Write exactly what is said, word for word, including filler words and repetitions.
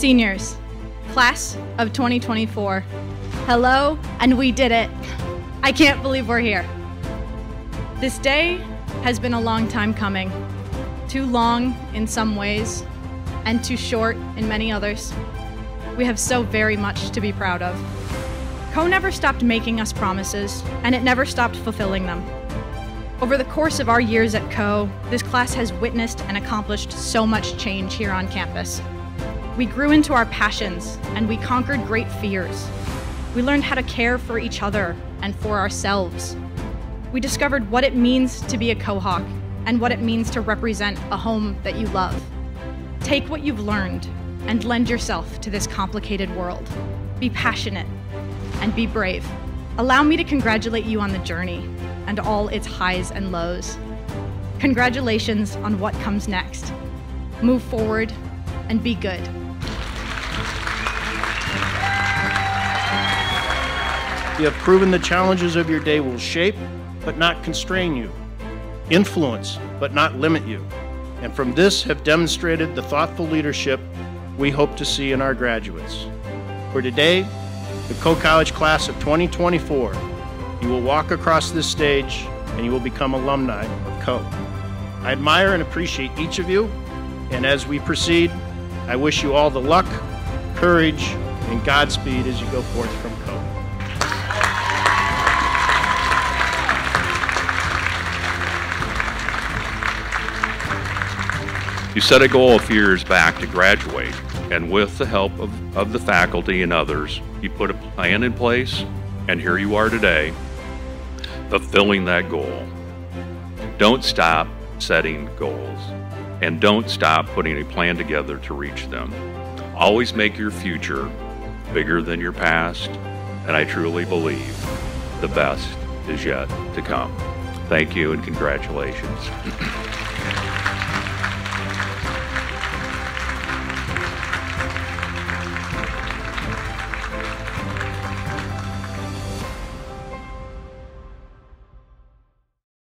Seniors, class of twenty twenty-four, hello, and we did it. I can't believe we're here. This day has been a long time coming, too long in some ways, and too short in many others. We have so very much to be proud of. Coe never stopped making us promises, and it never stopped fulfilling them. Over the course of our years at Coe, this class has witnessed and accomplished so much change here on campus. We grew into our passions, and we conquered great fears. We learned how to care for each other and for ourselves. We discovered what it means to be a Kohawk and what it means to represent a home that you love. Take what you've learned and lend yourself to this complicated world. Be passionate and be brave. Allow me to congratulate you on the journey and all its highs and lows. Congratulations on what comes next. Move forward and be good. You have proven the challenges of your day will shape, but not constrain you, influence, but not limit you, and from this have demonstrated the thoughtful leadership we hope to see in our graduates. For today, the Coe College class of twenty twenty-four, you will walk across this stage and you will become alumni of Coe. I admire and appreciate each of you, and as we proceed, I wish you all the luck, courage, and Godspeed as you go forth from Coe. You set a goal a few years back to graduate, and with the help of, of the faculty and others, you put a plan in place, and here you are today, fulfilling that goal. Don't stop setting goals, and don't stop putting a plan together to reach them. Always make your future bigger than your past, and I truly believe the best is yet to come. Thank you and congratulations.